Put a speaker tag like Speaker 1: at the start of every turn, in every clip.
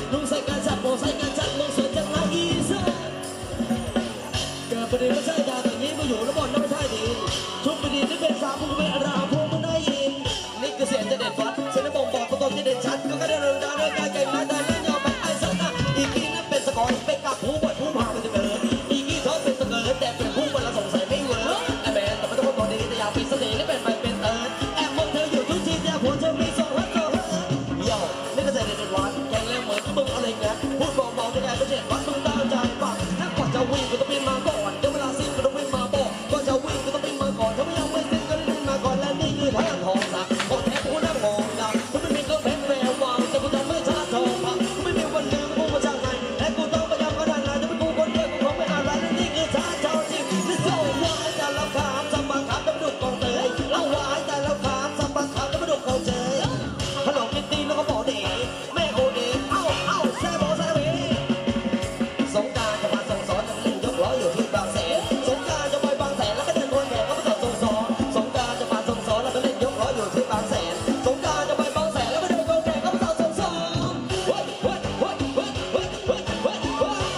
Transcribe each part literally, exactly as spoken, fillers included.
Speaker 1: ลุงใส่การจัดโบใส่การจัดมึงสวยจังนะอีสานเกิดประเด็นไม่ใช่ยาอย่างนี้มาอยู่แล้วบอลไม่ใช่ดีทุกประเด็นที่เป็นสาวมึงเป็นราพวกมึงได้ยินนี่คือเสียงจะเด็ดวัดเสียงบ่งบอกตัวตนที่เด่นชัดก็แค่ได้เรื่องราวเรื่องการเก่งมาแต่เรื่องยาวไปไอ้สัตว์นะอีกทีนั้นเป็นสกอยเป็นกับผู้บวชผู้พาเป็นจะเกิดอีกทีเขาเป็นสเกิร์แต่เป็นผู้บวชเราสงสัยไม่เวิร์กไอ้แมนแต่ไม่ต้องบอกดีแต่อยากเป็นเสน่ห์และเป็นไปเป็นเอิร์ดแอบมองเธออยู่ทุกทีแต่หัวเธอมีโซ่ฮัทโซ่ฮัทโย่นี่ก็เสียงเด็ดวัดแข่งแล้วเหมือนมึงอะไรเงี้ยพูดเบาๆจะได้ไม่เจ็บวัดมึงตั้งใจฟังถ้าก่อนจะวิ่งก็ต้องเป็นมาก่อนเดี๋ยวเวลาสิ้นก็ต้องเป็นมาบอกก่อนจะวิ่งก็ต้องเป็นมาก่อนถ้าไม่ยังไม่สิ้นก็ต้องเป็นมาก่อนและนี่คือทางทองสักคนแทบกูนั่งมองดังคุณไม่มีก็เป็นแวววาวแต่กูทำไม่ช้าทองพังกูไม่มีวันลืมกูมาจากไหนและกูต้องพยายามขนาดไหนจะเป็นกูคนเดียวกูคงไม่อะไรและนี่คือช้าเจ้าจริงนี่โซ่วายแต่เราขามสัมบังคับจะมาดูกองเตยเราวายแต่เราขามสัมบังคับจะมาดูกองเตยขนมกินตีนแล้วก็บอกเด็กแม่โอเด็กเอ้าเอ้าแซ่บแซ่บเองสงการจะมาส่งสอนจะเล่นยกล้ออยู่ที่บางแสนสงการจะไปบางแสนแล้วก็เดินคนแก่ก็มาส่งสอนสงการจะมาส่งสอนแล้วก็เล่นยกล้ออยู่ที่บางแสนสงการจะไปบางแสนแล้วก็เดินคนแก่ก็มาส่งสอนเฮ้ยเฮ้ยเฮ้ยเฮ้ยเฮ้ยเฮ้ยเฮ้ยเฮ้ย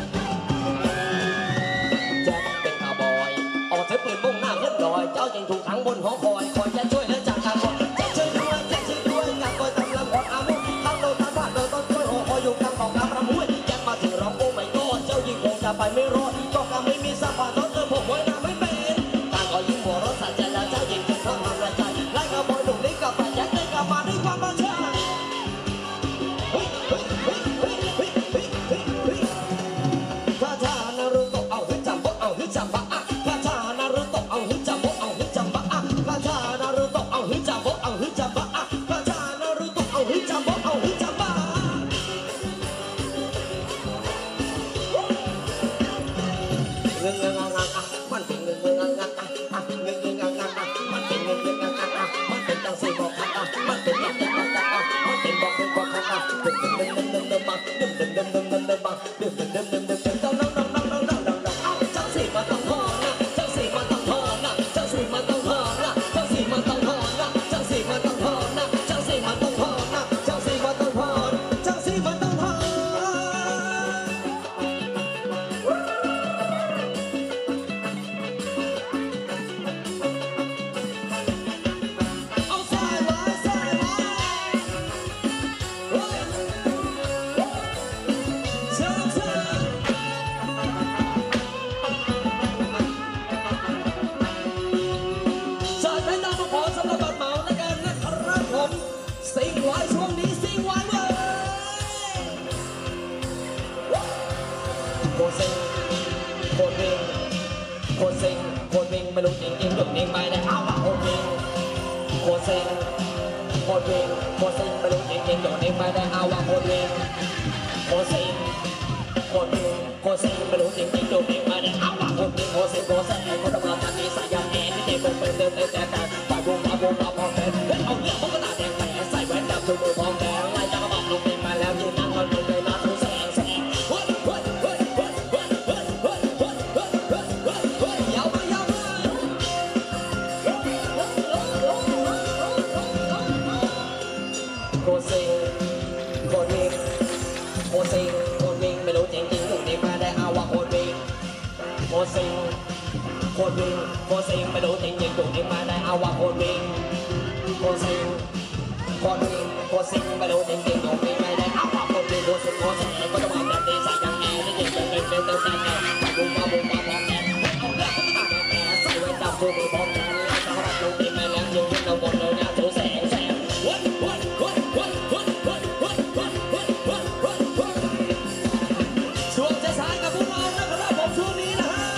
Speaker 1: แจ็คเป็นคาวบอยออกใช้ปืนมุ่งหน้าขึ้นลอยเจ้าจึงถูกขังบนหอคอยคอยจะช่วยและจากการบอลแจ็คช่วยด้วยแจ็คช่วยด้วยอยากคอยตามลำบากอามุขทั้งโดนทั้งผ่านโดนต้นกล้วยหอคอยอยู่กลางของกลางประมุ้ยแจ็คมาถึงร้องโอ้ไม่ก็เจ้ายิงคงจะไปไม่รอดก็กำไม่มีสักบาทต้นเธอผมไว้หน้าไม่เป็นต่างก็ยิงหัวรถสัจจะแล้วเจ้ายิงจนเข้ามาละใจไล่กับบอยหนุ่มนี้กับแฟนแจ็คได้กลับมาด้วยความบังเอิญเฮ้ยเฮ้ยเฮ้ยเฮ้ยเฮ้ยเฮ้ยเฮ้ยเฮ้ยข้าชานารุโตะเอาฮึจัมโบเอาฮึจัมบะอะข้าชานารุโตะเอาฮึจัมโบเอาฮึจัมบะอะข้าชานารุโตะเอาฮึจัมโบเอาฮึจัมบะอะข้าชานารุโตะเอาฮึจัมโบเอาฮึจัมบะเงงเงงงักมันเป็นเงงเงงงักอ่ะเงงเงงงักมันเป็นเงงเงงงักอ่ะมันเป็นจังสีบอกอ่ะมันเป็นจังสีบอกอ่ะมันเป็นบอกเป็นบอกอ่ะเดิมเดิมเดิมเดิมเดิมมาเดิมเดิมเดิมเดิมเดิมเดิมมาเดิมเดิมเดิมเดิมเดิมเดิมน้องน้องน้องน้องน้องน้องน้องน้องเอาจังสีมาต้องพอนะจังสีมาต้องพอนะจังสีมาต้องพอนะจังสีมาต้องพอนะจังสีมาต้องพอนะจังสีมาต้องพอนะจังสีมาต้องพอจังสีมาต้องพอเอาสายไว้สายไว้เฮ้ยเชิญเชิญสายไปตามมาขอสำหรับบัตรเหมาแล้วกันนะครับผมซิงไว้ช่วงนี้ซิงไว้เลยโคตรซิงโคตรวิ่งโคตรซิงโคตรวิ่งไม่รู้จริงจริงหรือจริงไม่ได้เอาว่าโคตรวิ่งโคตรซิงโคตรวิ่งโคตรซิงไม่รู้จริงจริงหรือจริงไม่ได้เอาว่าโคตรวิ่งโคตรซิงโคตรวิ่งโคตรซิงไม่รู้จริงจริงหรือจริงไม่ได้เอาว่าโคตรวิ่งโคตรซิงโคตรแซ่บคนละมาจากนี้สายยางแอร์ที่เด็กเป็นเป็นเดิมเดิมแต่แต่ฝ่ายบุญมาบุญมาพร้อมแทนเฮ้ยเอาเรื่องพวกกระดาษแดงแผลใส่แว่นดำถุงมือพร้อมแดงไล่จักรบอกลงเป็นมาแล้วยืนนั่งกันเป็นเลยนะทุกแสงแสงเฮ้ยเฮ้ยเฮ้ยเฮ้ยเฮ้ยเฮ้ยเฮ้ยเฮ้ยเฮ้ยเฮ้ยเฮ้ยเฮ้ยยาวมายาวมาโคตรซิงโคตรวิ่งโคตรซิงโคตรวิ่งไม่รู้จริงจริงหรือจริงไม่ได้เอาว่าโคตรวิ่งโคตรซิงโคตรวิ่งโคตรซิงไม่รู้จริงจริงหรือจริงไม่ได้เอาว่าโคตรวิ่งโคตรซิงโคตรวิ่งโคตรซิงไม่รู้จริงจริงหรือจริงไม่ได้เอาว่าโคตรวิ่งโคตรซิงโคตรแซ่บก็ต้องมาแบบนี้ใส่ยังแอร์ที่เด็กเป็นเป็นเป็นเติมแต่แต่บุ้มมาบุ้มมาพร้อมแดงเอาเรื่องพวกกระดาษแดงใส่แว่นดำถุงมือพร้อมแดงไล่จักรบอกลงเป็นมาแล้วยืนขึ้นเอาหมดเลยนะทุกแสงแสงเฮ้ยเฮ้ยเฮ้ยเฮ้ยเฮ้ยเฮ้ยเฮ้ยเฮ้ยเฮ้ยเฮ้ยเฮ้ยเฮ้ยช่วงจะสายกับพวกเรานะครับผมช่วงนี้นะฮะ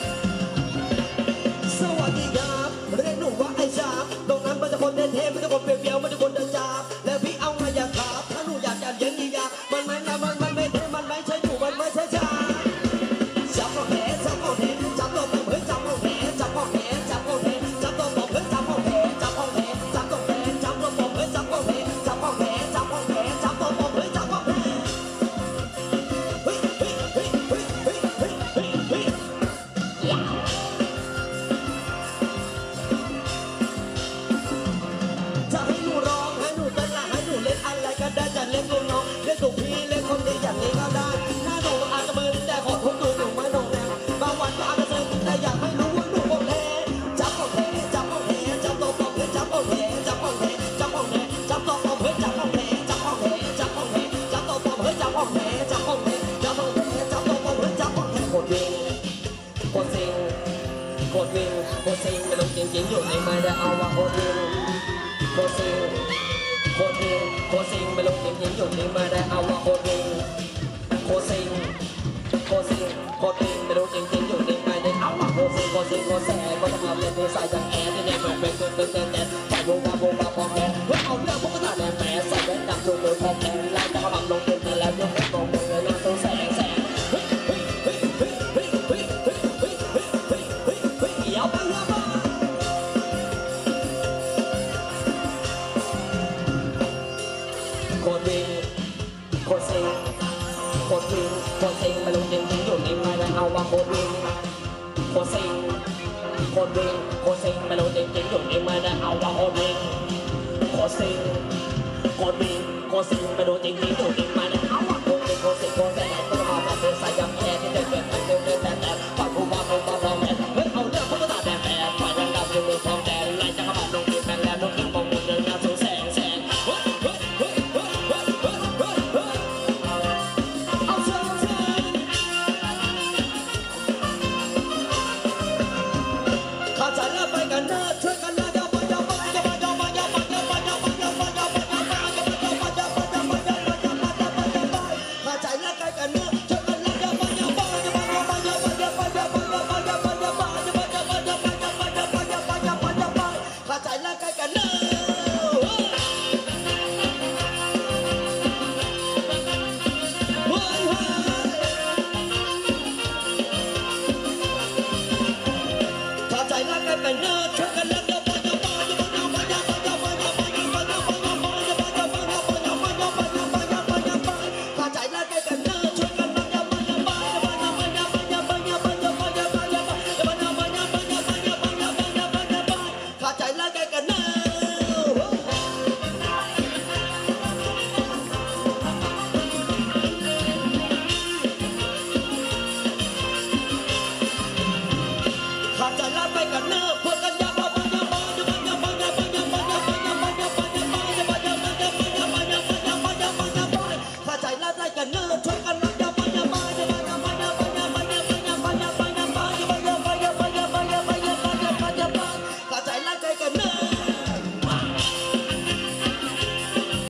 Speaker 1: สวัสดีครับเรียกหนูว่าไอ้ชาบตรงนั้นมันจะคนเท่ๆมันจะคนเปรี้ยวๆมันจะคนเดินจาบแล้วพี่เอาไงอยากครับถ้าหนูอยากจะเย็นอีกอยากมันไม่นะมันมันไม่เท่มันไม่ใช่หนูมันไม่ใช่ชาจับข้อแขนจับข้อแขนจับตัวผมเฮ้ยจับข้อแขนจับข้อแขนจับข้อแขนจับตัวผมเฮ้ยจับข้อแขนจับข้อแขนจับตัวแขนจับตัวผมเฮ้ยจับข้อแขนจับข้อแขนจับข้อแขนจับตัวผมเฮ้ยจับข้อแขนเฮ้ยเฮ้ยเฮ้ยเฮ้ยเฮ้ยเฮ้ยเฮ้ยเฮ้ยจะให้หนูร้องให้หนูเต้นละให้หนูเล่นอะไรก็ได้จะเล่นตัวน้องเล่นตัวตรซิงไม่รู้จริงๆอยู่ในไม่ได้เอาว่าโคตรซิงโคตรซิงโคตรซิงโคตรซิงไม่รู้จริงๆอยู่ในไม่ได้เอาว่าโคตรซิงโคตรซิงโคตรซิงโคตรซิงไม่รู้จริงๆอยู่ในไม่ได้เอาว่าโคตรซิงโคตรซิงโคตรแสบก็ต้องเอาเล่นตัวใส่จากแอร์ที่เนี่ยมันเป็นเป็นเป็นเป็นเป็นใส่วงบาบงบาพอแกเฮ้ยเอาเรื่องพวกกระดาษแดงแผลใส่แว่นดำดูดูพอแกไล่จะมาบังลงทุนแล้วยกให้ตรงมือเลยตัวแสงแสงเฮ้ยเฮ้ยเฮ้ยเฮ้ยเฮ้ยเฮ้ยเฮ้ยเฮ้ยเฮ้ยเฮ้ยเฮ้ยเฮ้ยอย่าไปอย่าไปโคตรวิ่งโคตรซิงโคตรวิ่งโคตรซิงไม่รู้จริงๆอยู่ในไม่ได้เอาว่าโคตรวิ่งโคตรซิงโคตรวิ่งโคตรซิงไม่รู้จริงๆอยู่ในไม่ได้เอาว่าโคตรวิ่งโคตรซิงโคตรวิ่งโคตรซิงไม่รู้จริงๆอยู่ในไม่ได้